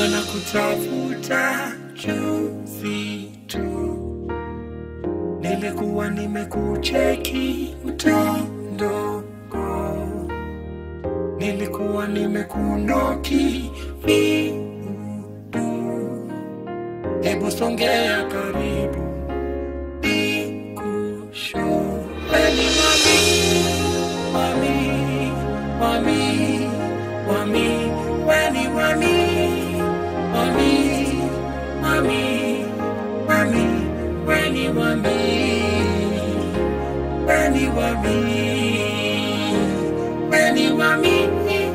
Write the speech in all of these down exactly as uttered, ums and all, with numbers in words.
Nilikuwa na kutafuta juzi tu, nilikuwa nimekucheki mtandao, nilikuwa nimekunoki vitu. Hebu songea karibu nikushow. Weni mami, mami, mami, mami. Weni mami, mami, mami, mami. Weni mami, weni mami, weni mami,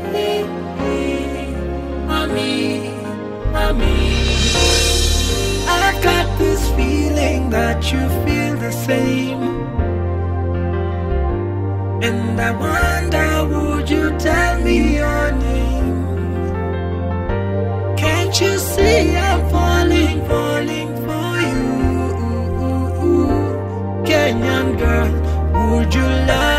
mami, mami. I got this feeling that you feel the same, and I wonder, would you tell me your name? Can't you see I'm falling, falling for you? Kenyan girl, would you love